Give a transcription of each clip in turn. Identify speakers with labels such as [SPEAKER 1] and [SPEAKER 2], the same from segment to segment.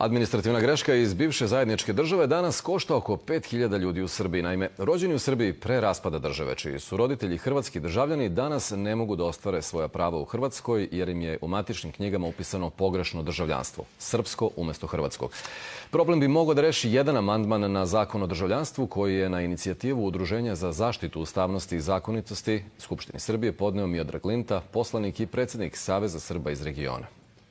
[SPEAKER 1] Administrativna greška iz bivše zajedničke države danas košta oko 5.000 ljudi u Srbiji. Naime, rođeni u Srbiji pre raspada države, čiji su roditelji hrvatski državljani, danas ne mogu da ostvare svoja prava u Hrvatskoj jer im je u matičnim knjigama upisano pogrešno državljanstvo, srpsko umesto hrvatskog. Problem bi mogao da reši jedan amandman na Zakon o državljanstvu koji je na inicijativu Udruženja za zaštitu ustavnosti i zakonitosti Skupštini Srbije podneo Miodrag Linta, poslanik i predsjednik Saveza Srba iz regiona.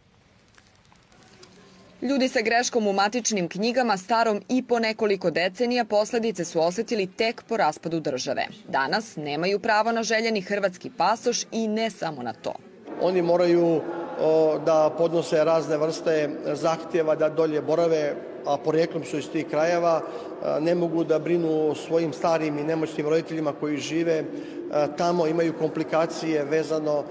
[SPEAKER 2] Ljudi sa greškom u matičnim knjigama starom i po nekoliko decenija posledice su osetili tek po raspadu države. Danas nemaju pravo na željeni hrvatski pasoš i ne samo na to.
[SPEAKER 3] Oni moraju da podnose razne vrste zahtjeva da dolje borave, a poreklom su iz tih krajeva. Ne mogu da brinu o svojim starim i nemoćnim roditeljima koji žive tamo, imaju komplikacije vezano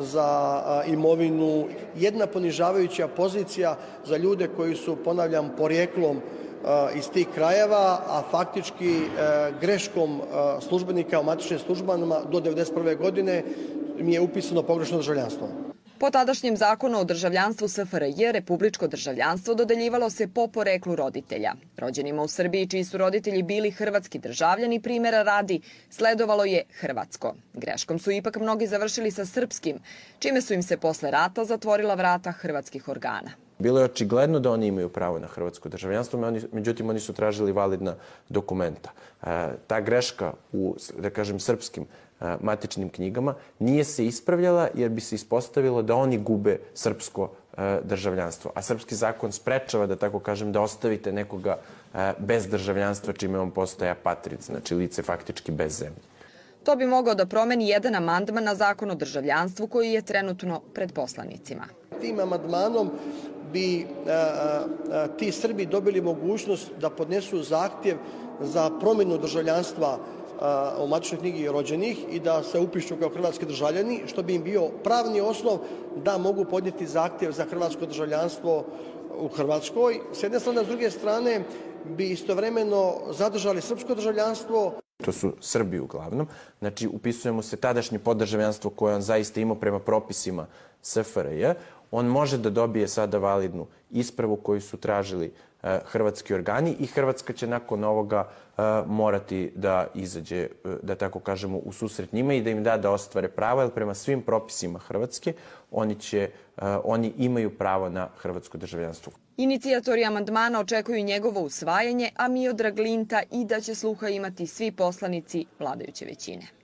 [SPEAKER 3] za imovinu. Jedna ponižavajuća pozicija za ljude koji su, ponavljam, poreklom iz tih krajeva, a faktički greškom službenika u matičnim službama do 1991. godine mi je upisano pogrešno državljanstvo.
[SPEAKER 2] Po tadašnjem zakonu o državljanstvu SFRJ, republičko državljanstvo dodeljivalo se po poreklu roditelja. Rođenima u Srbiji, čiji su roditelji bili hrvatski državljani, primjera radi, sledovalo je hrvatsko. Greškom su ipak mnogi završili sa srpskim, čime su im se posle rata zatvorila vrata hrvatskih organa.
[SPEAKER 4] Bilo je očigledno da oni imaju pravo na hrvatsko državljanstvo, međutim oni su tražili validna dokumenta. Ta greška u, da kažem, srpskim matičnim knjigama nije se ispravljala jer bi se ispostavilo da oni gube srpsko državljanstvo. A srpski zakon sprečava, da tako kažem, da ostavite nekoga bez državljanstva čime on postaje apatrid, znači lice faktički bez zemlje.
[SPEAKER 2] To bi mogao da promeni jedan amandman na Zakon o državljanstvu koji je trenutno pred poslanicima.
[SPEAKER 3] Tim amandmanom bi ti Srbi dobili mogućnost da podnesu zahtjev za promjenu državljanstva u matičnoj knjigi rođenih i da se upišu kao hrvatski državljani, što bi im bio pravni osnov da mogu podnijeti zahtjev za hrvatsko državljanstvo u Hrvatskoj. S jedne strane, s druge strane bi istovremeno zadržali srpsko državljanstvo.
[SPEAKER 4] To su Srbi uglavnom. Znači, upisujemo se tadašnje poddržavljanstvo koje on zaista imao prema propisima SFRJ. On može da dobije sada validnu ispravu koju su tražili hrvatski organi i Hrvatska će nakon ovoga morati da izađe, da tako kažemo, u susret njima i da im da ostvare prava, jer prema svim propisima Hrvatske oni imaju pravo na hrvatsko državljanstvo.
[SPEAKER 2] Inicijatori amandmana očekuju njegovo usvajanje, a Miodrag Linta i da će sluha imati svi poslanici vladajuće većine.